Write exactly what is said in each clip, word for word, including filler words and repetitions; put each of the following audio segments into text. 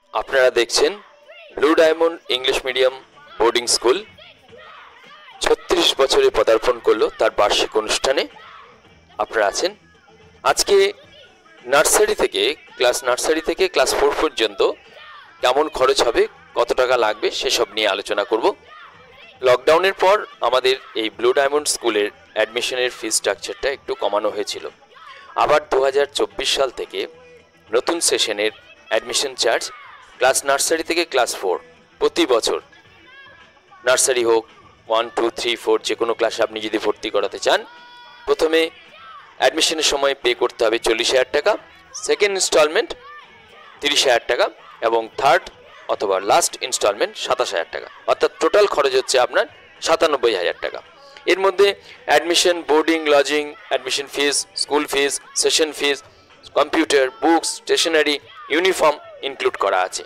আপনারা দেখছেন blue diamond English medium boarding school ছত্রিশ বছরে পদার্পণ করলো তার বার্ষিক অনুষ্ঠানে আপনারা আছেন। আজকে নার্সারি থেকে ক্লাস নার্সারি থেকে ক্লাস ফোর পর্যন্ত কেমন খরচ হবে, কত টাকা লাগবে সেসব নিয়ে আলোচনা করব। লকডাউনের পর আমাদের এই ব্লু ডায়মন্ড স্কুলের অ্যাডমিশনের ফি স্ট্রাকচারটা একটু কমানো হয়েছিল। আবার দু হাজার চব্বিশ সাল থেকে নতুন সেশনের অ্যাডমিশন চার্জ ক্লাস নার্সারি থেকে ক্লাস ফোর প্রতি বছর, নার্সারি হোক ওয়ান টু থ্রি ফোর যে কোনো ক্লাসে আপনি যদি ভর্তি করাতে চান, প্রথমে অ্যাডমিশনের সময় পে করতে হবে চল্লিশ হাজার টাকা, সেকেন্ড ইনস্টলমেন্ট তিরিশ হাজার টাকা এবং থার্ড অথবা লাস্ট ইনস্টলমেন্ট সাতাশ হাজার টাকা, অর্থাৎ টোটাল খরচ হচ্ছে আপনার সাতানব্বই হাজার টাকা। এর মধ্যে admission, boarding, lodging, admission fees, school fees, session fees, computer, books, stationery, uniform include করা আছে।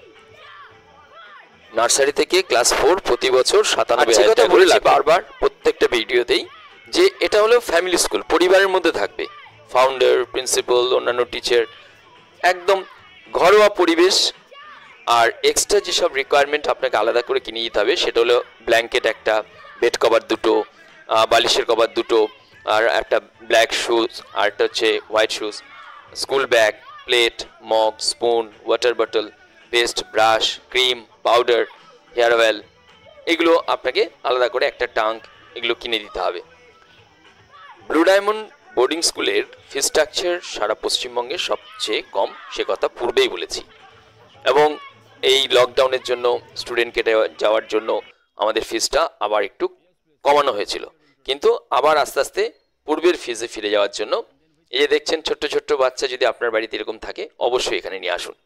নার্সারি থেকে ক্লাস ফোর প্রতি বছর সাতানব্বই হাজার টাকা করে লাগে। বারবার প্রত্যেকটা ভিডিওতেই যে এটা হলো ফ্যামিলি স্কুল, পরিবারের মধ্যে থাকবে ফাউন্ডার, প্রিন্সিপাল, অন্যান্য টিচার, একদম ঘরোয়া পরিবেশ। আর এক্সট্রা যেসব রিকোয়ারমেন্ট আপনাকে আলাদা করে কিনে দিতে হবে সেটা হলো ব্ল্যাঙ্কেট একটা, বেড কভার দুটো, বালিশের কভার দুটো, আর একটা ব্ল্যাক শুজ, আর একটা হচ্ছে white shoes, school bag, plate, mug, spoon, water bottle, paste, brush, cream, powder, hair oil, এগুলো আপনাকে আলাদা করে একটা টাঙ্ক, এগুলো কিনে দিতে হবে। ব্লু ডায়মন্ড বোর্ডিং স্কুলের ফি স্ট্রাকচার সারা পশ্চিমবঙ্গে সবচেয়ে কম, সে কথা পূর্বেই বলেছি। এবং এই লকডাউনের জন্য স্টুডেন্ট কেটে যাওয়ার জন্য আমাদের ফিসটা আবার একটু কমানো হয়েছিল, কিন্তু আবার আস্তে আস্তে পূর্বের ফিজে ফিরে যাওয়ার জন্য এই যে দেখছেন ছোট্ট ছোট্ট বাচ্চা যদি আপনার বাড়িতে এরকম থাকে অবশ্যই এখানে নিয়ে আসুন।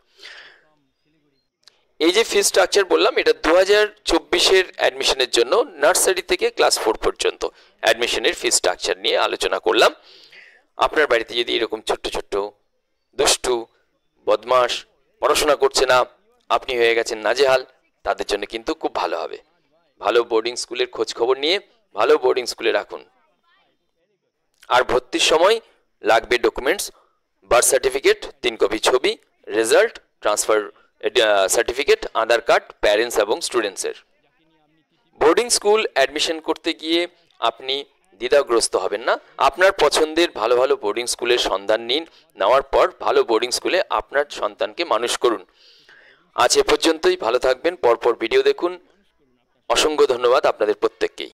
এই যে ফি স্ট্রাকচার বললাম, এটা দু হাজার চব্বিশের অ্যাডমিশনের জন্য নার্সারি থেকে ক্লাস ফোর পর্যন্ত অ্যাডমিশনের ফি স্ট্রাকচার নিয়ে আলোচনা করলাম। আপনার বাড়িতে যদি এরকম ছোট্ট ছোট্ট দুষ্টু বদমাস পড়াশোনা করছে না, আপনি হয়ে গেছেন নাজেহাল, তাদের জন্য কিন্তু খুব ভালো হবে। ভালো বোর্ডিং স্কুলের খোঁজ খবর নিয়ে ভালো বোর্ডিং স্কুলে রাখুন। আর ভর্তির সময় লাগবে ডকুমেন্টস, বার্থ সার্টিফিকেট, তিন কপি ছবি, result, transfer certificate, Aadhaar card, parents এবং স্টুডেন্টসের। বোর্ডিং স্কুল অ্যাডমিশন করতে গিয়ে আপনি দ্বিধাগ্রস্ত হবেন না। আপনার পছন্দের ভালো ভালো বোর্ডিং স্কুলের সন্ধান নিন, নেওয়ার পর ভালো বোর্ডিং স্কুলে আপনার সন্তানকে মানুষ করুন। আজ এ পর্যন্তই, ভালো থাকবেন, পরপর ভিডিও দেখুন। অসংখ্য ধন্যবাদ আপনাদের প্রত্যেককেই।